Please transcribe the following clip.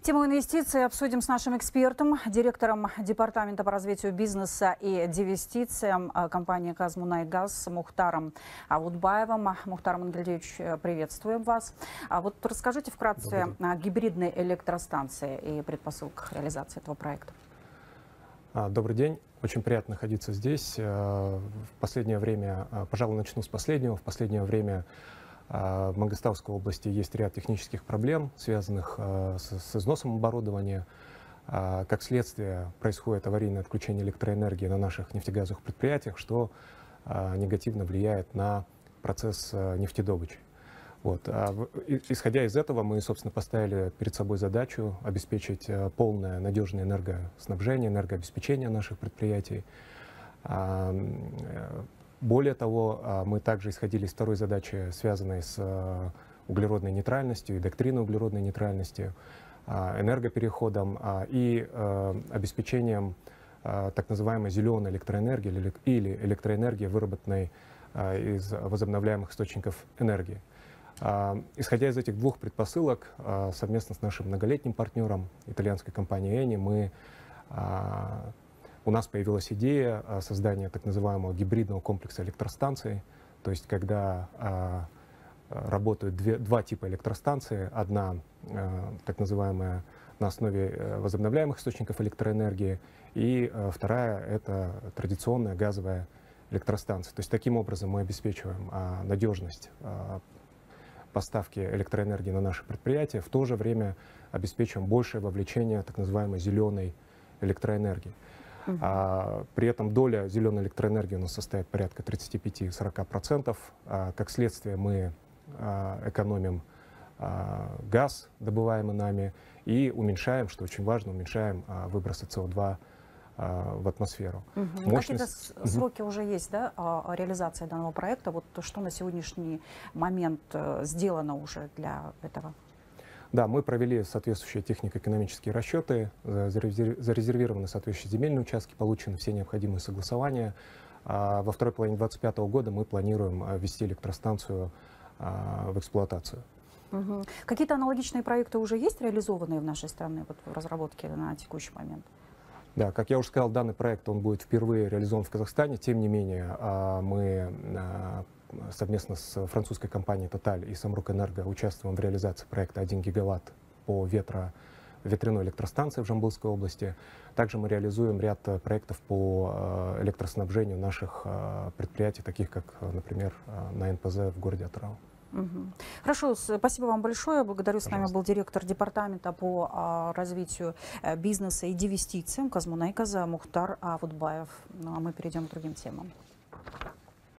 Тему инвестиций обсудим с нашим экспертом, директором Департамента по развитию бизнеса и девестициям компании «Казмунайгаз» Мухтаром Авудбаевым. Мухтар Мангельдиевич, приветствуем вас. Вот расскажите вкратце о гибридной электростанции и предпосылках реализации этого проекта. Добрый день. Очень приятно находиться здесь. В последнее время, пожалуй, начну с последнего. В последнее время в Мангостауской области есть ряд технических проблем, связанных с износом оборудования. Как следствие, происходит аварийное отключение электроэнергии на наших нефтегазовых предприятиях, что негативно влияет на процесс нефтедобычи. Исходя из этого, мы, собственно, поставили перед собой задачу обеспечить полное надежное энергоснабжение, энергообеспечение наших предприятий. Более того, мы также исходили из второй задачи, связанной с углеродной нейтральностью и доктриной углеродной нейтральности, энергопереходом и обеспечением так называемой зеленой электроэнергии или электроэнергии, выработанной из возобновляемых источников энергии. Исходя из этих двух предпосылок, совместно с нашим многолетним партнером, итальянской компанией Eni, у нас появилась идея создания так называемого гибридного комплекса электростанций, то есть когда работают два типа электростанции. Одна так называемая на основе возобновляемых источников электроэнергии, и вторая — это традиционная газовая электростанция. То есть таким образом мы обеспечиваем надежность поставки электроэнергии на наши предприятия, в то же время обеспечиваем большее вовлечение так называемой зеленой электроэнергии. При этом доля зеленой электроэнергии у нас составит порядка 35–40%. Как следствие, мы экономим газ, добываемый нами, и уменьшаем, что очень важно, уменьшаем выбросы СО2 в атмосферу. Какие-то сроки уже есть, да, реализации данного проекта? Вот что на сегодняшний момент сделано уже для этого? Да, мы провели соответствующие технико-экономические расчеты, зарезервированы соответствующие земельные участки, получены все необходимые согласования. Во второй половине 2025 года мы планируем ввести электростанцию в эксплуатацию. Какие-то аналогичные проекты уже есть реализованные в нашей стране вот, в разработке на текущий момент? Да, как я уже сказал, данный проект он будет впервые реализован в Казахстане. Тем не менее, мы совместно с французской компанией Total и Самрук-Энерго участвуем в реализации проекта 1 гигаватт по ветряной электростанции в Жамбылской области. Также мы реализуем ряд проектов по электроснабжению наших предприятий, таких как, например, на НПЗ в городе Атырау. Хорошо, спасибо вам большое. Благодарю. С нами был директор департамента по развитию бизнеса и девестициям «Казмунайгаза» Мухтар Авудбаев. Ну а мы перейдем к другим темам.